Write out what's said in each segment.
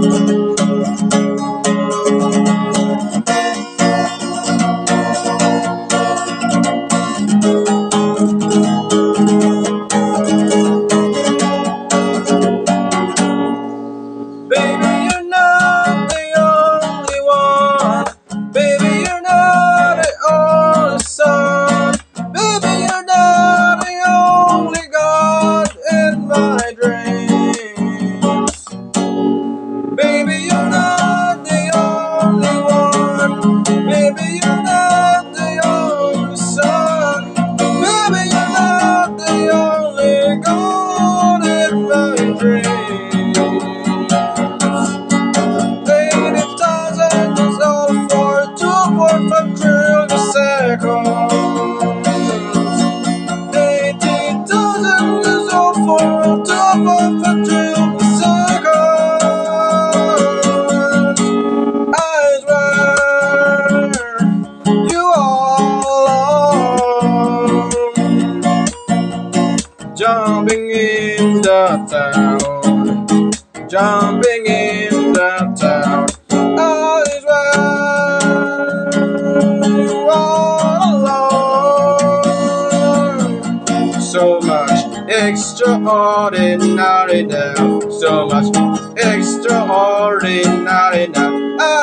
Baby, you're not the only one. Baby, you're not the only son. Baby, you're not the only God in my dreams. Baby, you're not the only one. Baby, you're not the only son. Baby, you're not the only God in my dreams. 80,000 is all for 2.5 trillion seconds. 80,000 is all for 2.5 trillion seconds. I swear you are alone, jumping in the town, jumping in the town. I swear you are alone. So much extraordinary now, so much extraordinary now.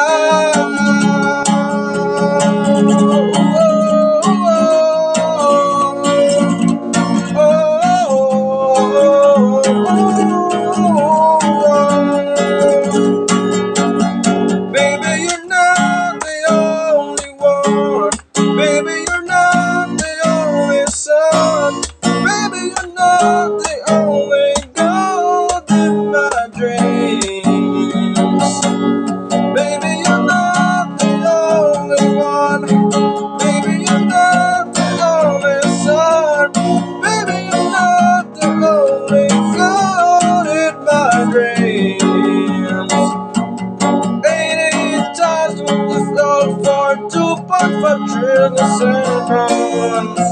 Baby, you're not the only one. Baby, you're not the only son. Baby, you're not the only God in my dreams. Baby, you're not the only one. Baby, you're not the only son. Baby, you're not the only God in my dreams. 80,000 is all for 2.5 trillion seconds.